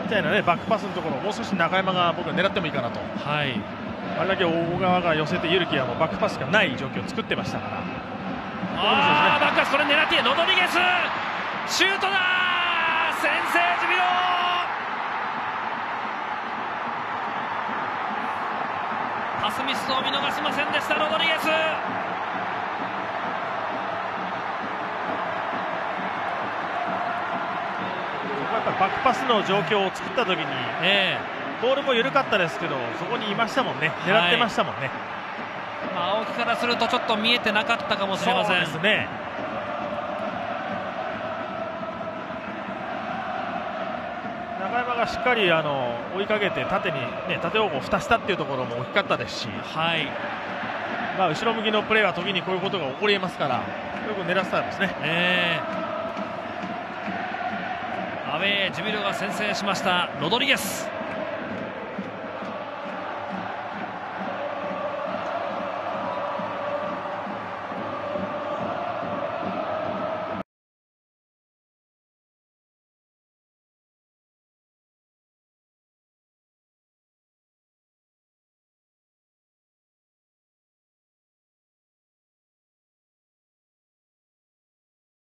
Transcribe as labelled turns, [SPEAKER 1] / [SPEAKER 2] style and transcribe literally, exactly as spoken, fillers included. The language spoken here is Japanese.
[SPEAKER 1] たいな、ね、バックパスのところをもう少し中山が僕は狙ってもいいかなと、はい、あれだけ大川が寄せてユルキはもうバックパスがない状況を作ってましたから。
[SPEAKER 2] あーバックパスこれ狙ってロドリゲスシュートだ先制ジュビロパスミスを見逃しませんでしたロドリゲス。
[SPEAKER 1] バックパスの状況を作ったときに、えー、ボールも緩かったですけどそこにいましたもんね、狙ってましたもんね、はい。
[SPEAKER 2] まあ、青木からするとちょっと見えてなかったかもしれません。
[SPEAKER 1] そうですね。中山がしっかりあの追いかけて縦に、ね、縦方向を蓋したっていうところも大きかったですし、はい、まあ、後ろ向きのプレーは時にこういうことが起こりえますからよく狙ってたんですね。えーアウェージュビロが先制しましたロドリゲス。